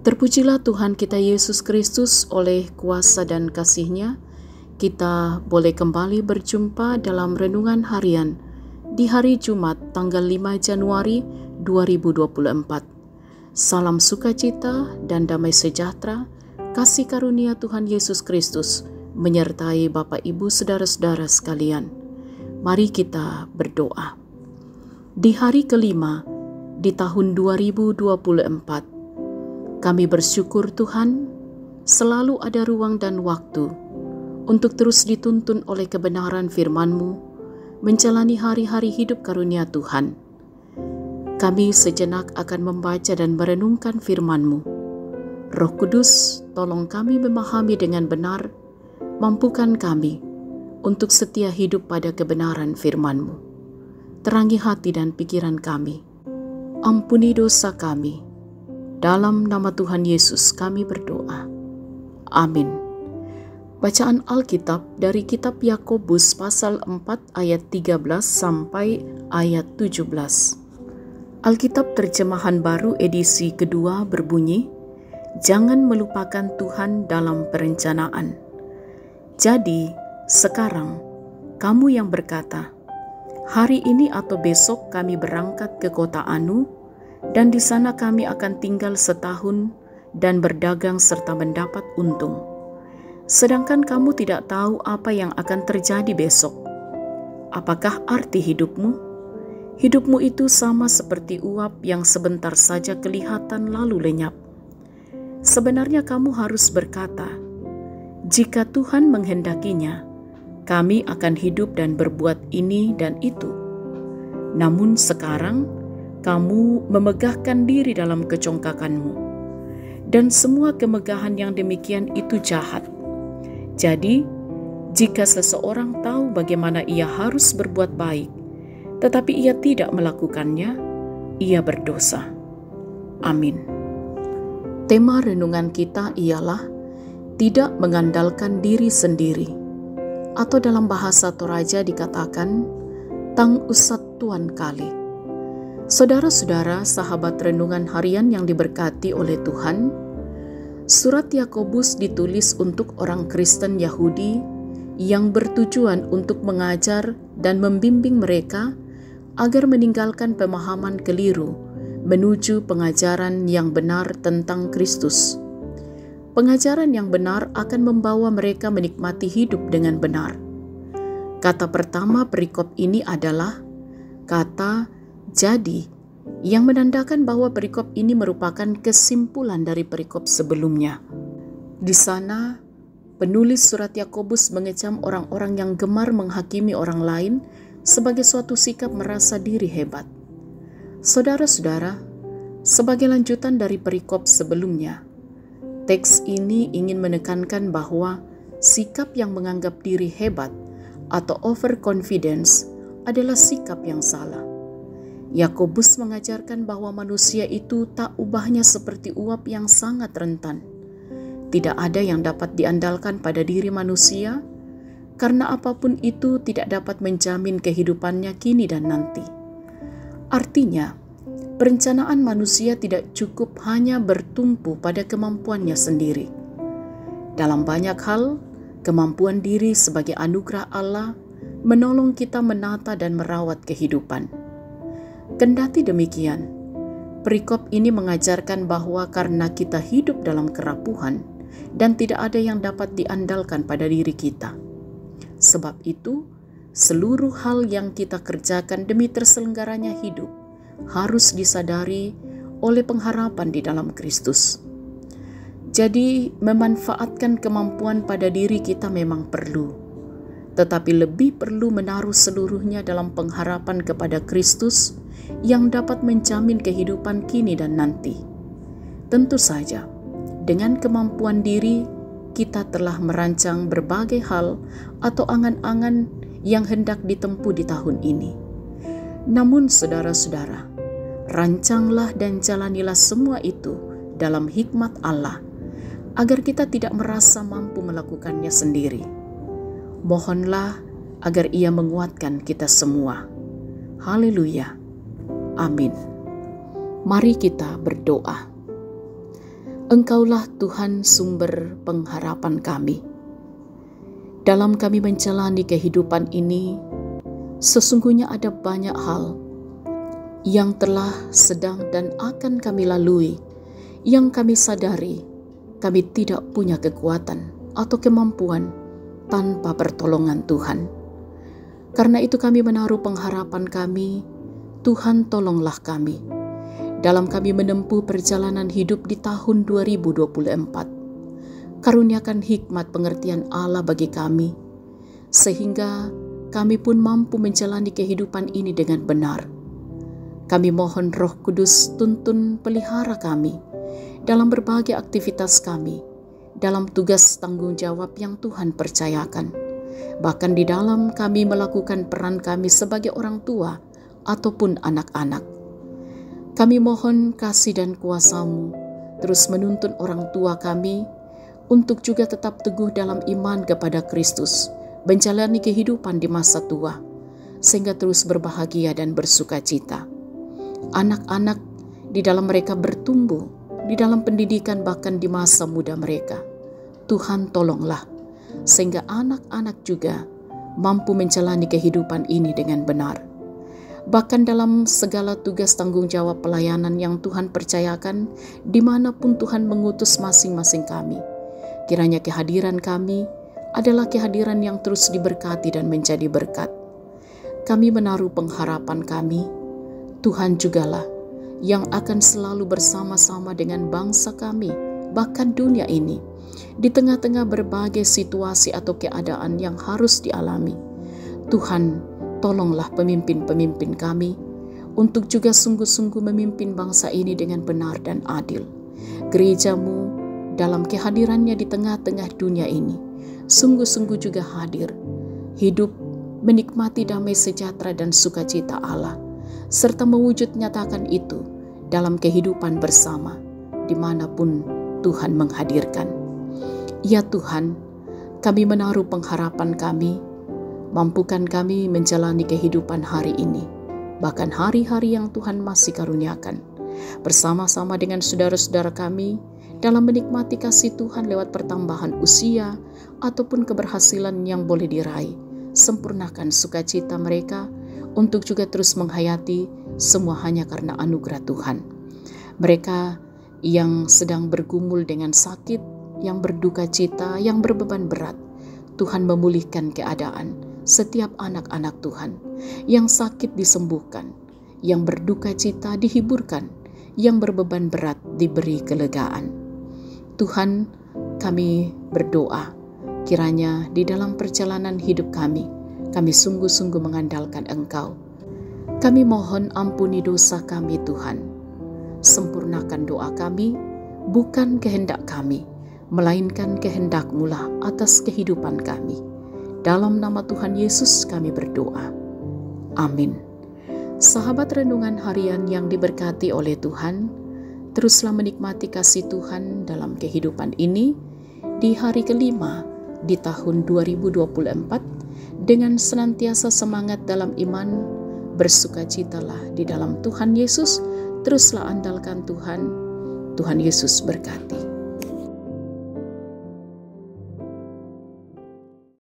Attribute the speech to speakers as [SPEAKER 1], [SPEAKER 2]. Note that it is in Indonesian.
[SPEAKER 1] Terpujilah Tuhan kita Yesus Kristus, oleh kuasa dan kasih-Nya, kita boleh kembali berjumpa dalam renungan harian di hari Jumat tanggal 5 Januari 2024. Salam sukacita dan damai sejahtera, kasih karunia Tuhan Yesus Kristus menyertai Bapak Ibu saudara-saudara sekalian. Mari kita berdoa. Di hari kelima di tahun 2024, kami bersyukur Tuhan, selalu ada ruang dan waktu untuk terus dituntun oleh kebenaran firman-Mu, menjalani hari-hari hidup karunia Tuhan. Kami sejenak akan membaca dan merenungkan firman-Mu. Roh Kudus, tolong kami memahami dengan benar, mampukan kami untuk setia hidup pada kebenaran firman-Mu. Terangi hati dan pikiran kami. Ampuni dosa kami. Dalam nama Tuhan Yesus kami berdoa. Amin. Bacaan Alkitab dari kitab Yakobus pasal 4 ayat 13 sampai ayat 17. Alkitab terjemahan baru edisi kedua berbunyi, "Jangan melupakan Tuhan dalam perencanaan." Jadi, sekarang kamu yang berkata, "Hari ini atau besok kami berangkat ke kota Anu, dan di sana kami akan tinggal setahun dan berdagang serta mendapat untung." Sedangkan kamu tidak tahu apa yang akan terjadi besok. Apakah arti hidupmu? Hidupmu itu sama seperti uap yang sebentar saja kelihatan lalu lenyap. Sebenarnya kamu harus berkata, "Jika Tuhan menghendakinya, kami akan hidup dan berbuat ini dan itu." Namun sekarang kamu memegahkan diri dalam kecongkakanmu, dan semua kemegahan yang demikian itu jahat. Jadi, jika seseorang tahu bagaimana ia harus berbuat baik, tetapi ia tidak melakukannya, ia berdosa. Amin. Tema renungan kita ialah tidak mengandalkan diri sendiri, atau dalam bahasa Toraja dikatakan tang usat tuan kali. Saudara-saudara, sahabat renungan harian yang diberkati oleh Tuhan, surat Yakobus ditulis untuk orang Kristen Yahudi yang bertujuan untuk mengajar dan membimbing mereka agar meninggalkan pemahaman keliru menuju pengajaran yang benar tentang Kristus. Pengajaran yang benar akan membawa mereka menikmati hidup dengan benar. Kata pertama perikop ini adalah kata "jadi", yang menandakan bahwa perikop ini merupakan kesimpulan dari perikop sebelumnya. Di sana, penulis surat Yakobus mengecam orang-orang yang gemar menghakimi orang lain sebagai suatu sikap merasa diri hebat. Saudara-saudara, sebagai lanjutan dari perikop sebelumnya, teks ini ingin menekankan bahwa sikap yang menganggap diri hebat atau overconfidence adalah sikap yang salah. Yakobus mengajarkan bahwa manusia itu tak ubahnya seperti uap yang sangat rentan. Tidak ada yang dapat diandalkan pada diri manusia, karena apapun itu tidak dapat menjamin kehidupannya kini dan nanti. Artinya, perencanaan manusia tidak cukup hanya bertumpu pada kemampuannya sendiri. Dalam banyak hal, kemampuan diri sebagai anugerah Allah menolong kita menata dan merawat kehidupan. Kendati demikian, perikop ini mengajarkan bahwa karena kita hidup dalam kerapuhan dan tidak ada yang dapat diandalkan pada diri kita. Sebab itu, seluruh hal yang kita kerjakan demi terselenggaranya hidup harus disadari oleh pengharapan di dalam Kristus. Jadi, memanfaatkan kemampuan pada diri kita memang perlu, tetapi lebih perlu menaruh seluruhnya dalam pengharapan kepada Kristus yang dapat menjamin kehidupan kini dan nanti. Tentu saja, dengan kemampuan diri, kita telah merancang berbagai hal atau angan-angan yang hendak ditempuh di tahun ini. Namun saudara-saudara, rancanglah dan jalanilah semua itu dalam hikmat Allah, agar kita tidak merasa mampu melakukannya sendiri. Mohonlah agar Ia menguatkan kita semua. Haleluya. Amin. Mari kita berdoa. Engkaulah Tuhan sumber pengharapan kami. Dalam kami menjalani kehidupan ini, sesungguhnya ada banyak hal yang telah, sedang, dan akan kami lalui, yang kami sadari kami tidak punya kekuatan atau kemampuan tanpa pertolongan Tuhan. Karena itu kami menaruh pengharapan kami, Tuhan tolonglah kami dalam kami menempuh perjalanan hidup di tahun 2024. Karuniakan hikmat pengertian Allah bagi kami, sehingga kami pun mampu menjalani kehidupan ini dengan benar. Kami mohon Roh Kudus tuntun pelihara kami dalam berbagai aktivitas kami, dalam tugas tanggung jawab yang Tuhan percayakan. Bahkan di dalam kami melakukan peran kami sebagai orang tua ataupun anak-anak. Kami mohon kasih dan kuasa-Mu terus menuntun orang tua kami untuk juga tetap teguh dalam iman kepada Kristus, menjalani kehidupan di masa tua, sehingga terus berbahagia dan bersuka cita. Anak-anak di dalam mereka bertumbuh, di dalam pendidikan bahkan di masa muda mereka. Tuhan tolonglah, sehingga anak-anak juga mampu menjalani kehidupan ini dengan benar. Bahkan dalam segala tugas tanggung jawab pelayanan yang Tuhan percayakan, dimanapun Tuhan mengutus masing-masing kami, kiranya kehadiran kami adalah kehadiran yang terus diberkati dan menjadi berkat. Kami menaruh pengharapan kami, Tuhan jugalah yang akan selalu bersama-sama dengan bangsa kami, bahkan dunia ini, di tengah-tengah berbagai situasi atau keadaan yang harus dialami. Tuhan, tolonglah pemimpin-pemimpin kami untuk juga sungguh-sungguh memimpin bangsa ini dengan benar dan adil. Gereja-Mu dalam kehadirannya di tengah-tengah dunia ini sungguh-sungguh juga hadir, hidup menikmati damai sejahtera dan sukacita Allah, serta mewujud nyatakan itu dalam kehidupan bersama dimanapun Tuhan menghadirkan. Ya Tuhan, kami menaruh pengharapan kami, mampukan kami menjalani kehidupan hari ini, bahkan hari-hari yang Tuhan masih karuniakan, bersama-sama dengan saudara-saudara kami dalam menikmati kasih Tuhan lewat pertambahan usia ataupun keberhasilan yang boleh diraih. Sempurnakan sukacita mereka untuk juga terus menghayati semua hanya karena anugerah Tuhan. Mereka yang sedang bergumul dengan sakit, yang berduka cita, yang berbeban berat, Tuhan memulihkan keadaan setiap anak-anak Tuhan. Yang sakit disembuhkan, yang berduka cita dihiburkan, yang berbeban berat diberi kelegaan. Tuhan, kami berdoa, kiranya di dalam perjalanan hidup kami sungguh-sungguh mengandalkan Engkau. Kami mohon ampuni dosa kami Tuhan. Sempurnakan doa kami, bukan kehendak kami, melainkan kehendak-Mu lah atas kehidupan kami. Dalam nama Tuhan Yesus kami berdoa. Amin. Sahabat renungan harian yang diberkati oleh Tuhan, teruslah menikmati kasih Tuhan dalam kehidupan ini di hari kelima di tahun 2024 dengan senantiasa semangat dalam iman, bersukacitalah di dalam Tuhan Yesus, teruslah andalkan Tuhan. Tuhan Yesus berkati.